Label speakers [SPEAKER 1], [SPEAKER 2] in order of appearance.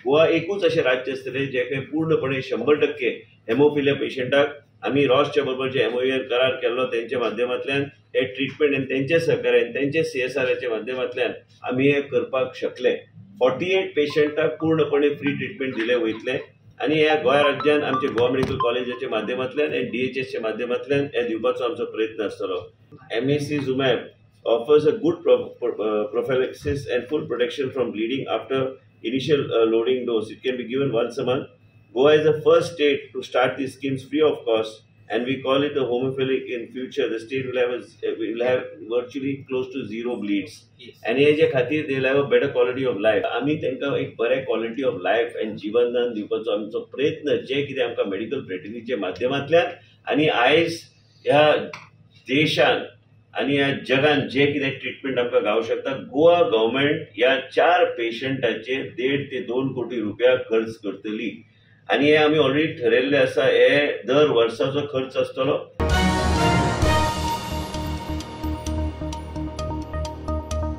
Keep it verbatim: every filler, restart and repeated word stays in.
[SPEAKER 1] गोवा एकूच अशें राज्य आसतलें जे काही पूर्णपणे शंभर टक्के हेमोफिलिया पेशंटाक आमी रॉसच्या बरोबर जे एमओयूएन करार केल्लो त्यांच्या माध्यमांतल्यान हे ट्रिटमेंट आनी त्यांचे सहकार्यान त्यांचे सीएसआरच्या माध्यमांतल्यान आमी हे करपाक शकले। फोर्टी एट पेशंटाक पूर्णपणे फ्री ट्रिटमेंट दिले वयतले आणि ह्या गोंय राज्यात आमचे गोवा मेडिकल कॉलेजाच्या माध्यमांतल्यान आणि डीएचएसच्या माध्यमांतल्यान हे दिवपाचो आमचो प्रयत्न आसतलो। एमएसीजुमॅब offers a good pro pro prophylaxis and full protection from bleeding after initial uh, loading dose. It can be given once a month. Goa is the first state to start these schemes free of cost, and we call it the homophilic. In future, the state will have a, will have virtually close to zero bleeds. Yes. And हे जे खातीर they will have a better quality of life. आमी तांकां एक बरे quality of life and जीवनदान दिवपाचो आमचो प्रयत्न जे कितें आमकां मेडिकल फ्रेटर्निटीच्या माध्यमांतल्यान आणि आयज ह्या देशान आणि या जगान जे कितें ट्रीटमेंट आमकां गावूंक शकता, गोवा गव्हर्नमेंट ह्या चार पेशंटाचेर देड ते दोन कोटी रुपया खर्च करतली आणि हे आमी ऑलरेडी ठरयल्ले आसा। हे दर वर्साचो खर्च आसतलो।